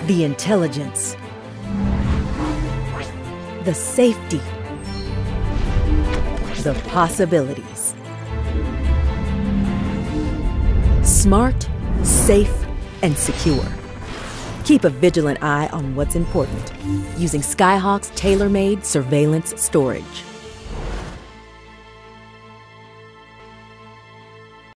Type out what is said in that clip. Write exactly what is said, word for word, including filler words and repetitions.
The intelligence, the safety, the possibilities. Smart, safe, and secure. Keep a vigilant eye on what's important using Skyhawk's tailor-made surveillance storage.